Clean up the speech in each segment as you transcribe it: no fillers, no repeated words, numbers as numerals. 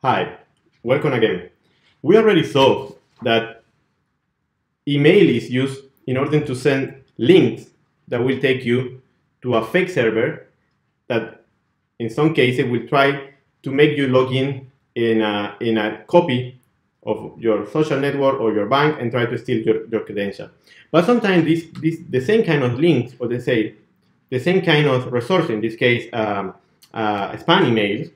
Hi, welcome again. We already saw that email is used in order to send links that will take you to a fake server that in some cases will try to make you log in a copy of your social network or your bank and try to steal your credential. But sometimes the same kind of links, or they say the same kind of resource, in this case spam emails,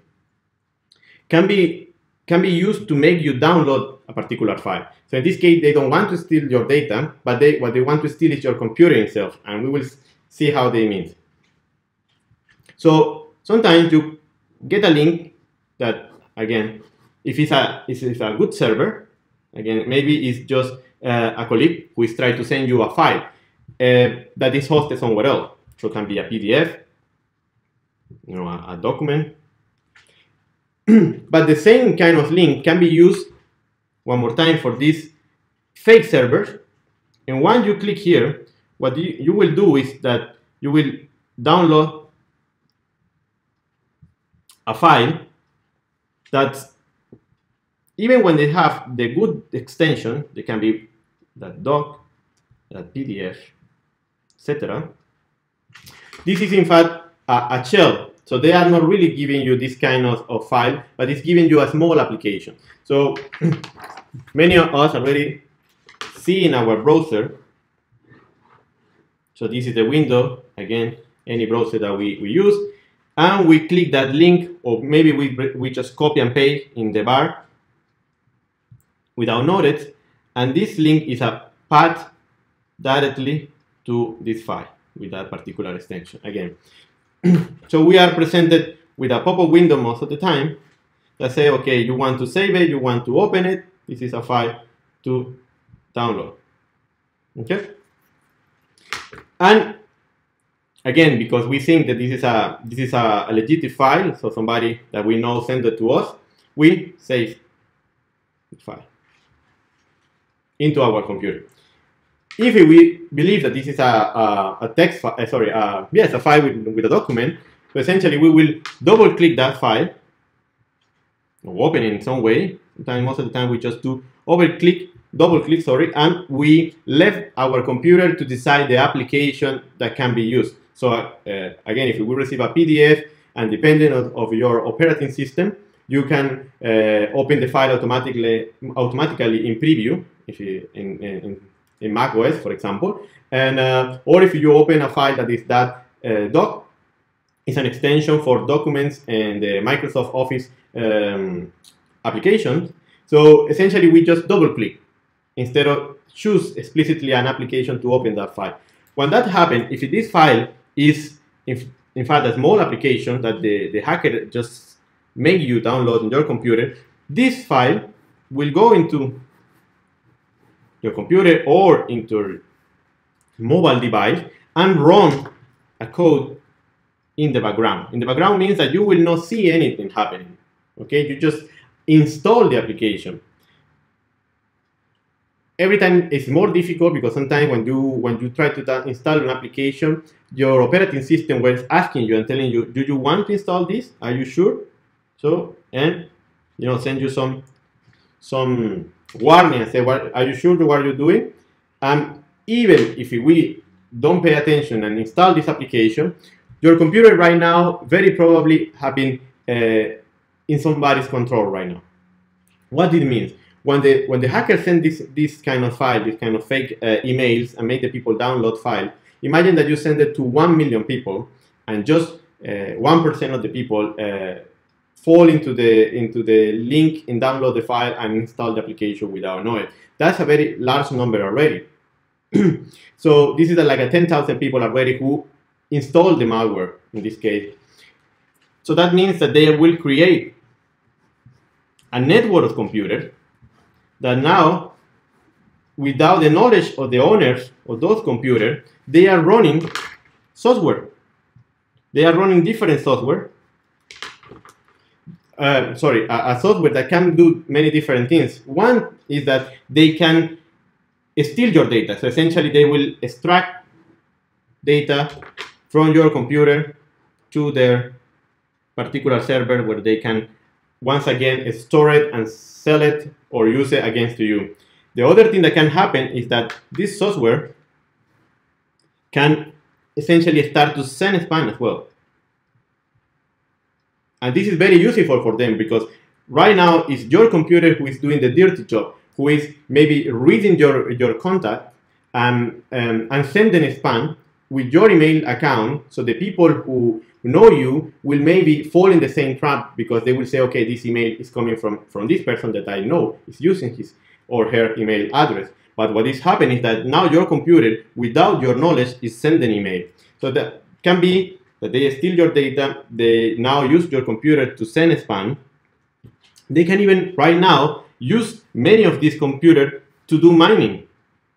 can be used to make you download a particular file. So in this case, they don't want to steal your data, but what they want to steal is your computer itself, and we will see how they mean. So sometimes you get a link that, again, if it's a good server, again, maybe it's just a colleague who is trying to send you a file that is hosted somewhere else. So it can be a PDF, a document. But the same kind of link can be used one more time for these fake servers. And once you click here, what you will do is that you will download a file that, even when they have the good extension, they can be .doc, .pdf, etc. This is in fact a shell. So they are not really giving you this kind of file, but it's giving you a small application. So many of us already see in our browser. So this is the window, again, any browser that we use. And we click that link, or maybe we just copy and paste in the bar without notice. And this link is a path directly to this file with that particular extension, again. So we are presented with a pop-up window most of the time that say, okay, you want to save it, you want to open it, this is a file to download. Okay? And again, because we think that this is a legit file, so somebody that we know sent it to us, we save the file into our computer. If we believe that this is a text file, yes, a file with a document, so essentially we will double click that file, or open it in some way. Sometimes, most of the time, we just do double click, and we left our computer to decide the application that can be used. So again, if we receive a PDF, and depending on your operating system, you can open the file automatically in preview, if you, in Mac OS, for example, and or if you open a file that is .doc, it's an extension for documents and the Microsoft Office applications. So essentially, we just double-click instead of choose explicitly an application to open that file. When that happens, if this file is in fact a small application that the hacker just make you download on your computer, this file will go into your computer or into your mobile device and run a code in the background. In the background means that you will not see anything happening. Okay, you just install the application. Every time it's more difficult because sometimes when you try to install an application, your operating system was asking you and telling you, do you want to install this? Are you sure? So, and send you some warning and say, are you sure what you're doing? And even if we don't pay attention and install this application, your computer right now very probably have been in somebody's control right now. What it means? When the hacker send this kind of file, this kind of fake emails and make the people download file, imagine that you send it to 1 million people and just 1% of the people fall into the link and download the file and install the application without knowing. That's a very large number already. So this is like 10,000 people already who installed the malware in this case. So that means that they will create a network of computers that now, without the knowledge of the owners of those computers, they are running software. They are running different software. A software that can do many different things. One is that they can steal your data. So essentially, they will extract data from your computer to their particular server where they can once again store it and sell it or use it against you. The other thing that can happen is that this software can essentially start to send spam as well. And this is very useful for them because right now it's your computer who is doing the dirty job, who is maybe reading your contact and sending spam with your email account. So the people who know you will maybe fall in the same trap because they will say, okay, this email is coming from this person that I know is using his or her email address. But what is happening is that now your computer, without your knowledge, is sending email. So that can be that they steal your data, they now use your computer to send spam. They can even, right now, use many of these computers to do mining.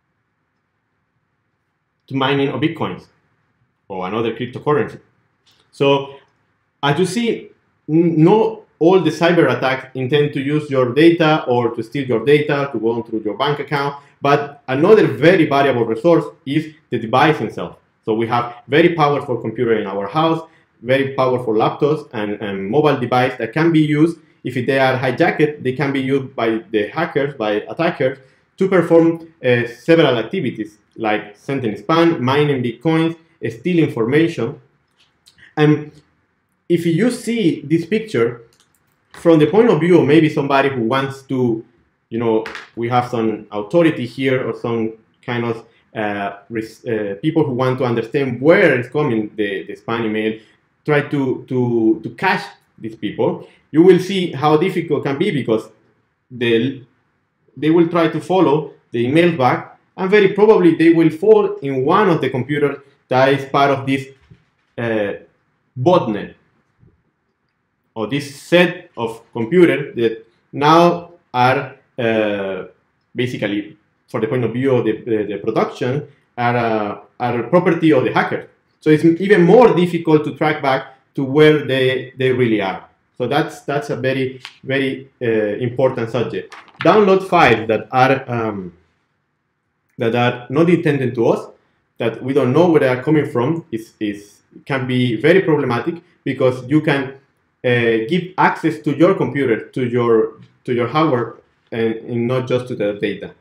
To mining of Bitcoins or another cryptocurrency. So as you see, not all the cyber attacks intend to use your data or to steal your data, to go through your bank account. But another very valuable resource is the device itself. So we have very powerful computer in our house, very powerful laptops and mobile device that can be used. If they are hijacked, they can be used by the hackers, by attackers, to perform several activities like sending spam, mining Bitcoins, steal information. And if you see this picture from the point of view of maybe somebody who wants to, we have some authority here or some kind of people who want to understand where is coming the spam email, try to catch these people, you will see how difficult it can be because they will try to follow the email back, and very probably they will fall in one of the computers that is part of this botnet, or this set of computers that now are basically, for the point of view of the production, are property of the hacker. So it's even more difficult to track back to where they really are. So that's a very, very important subject. Download files that are not intended to us, that we don't know where they are coming from, can be very problematic because you can give access to your computer, to your hardware, and not just to the data.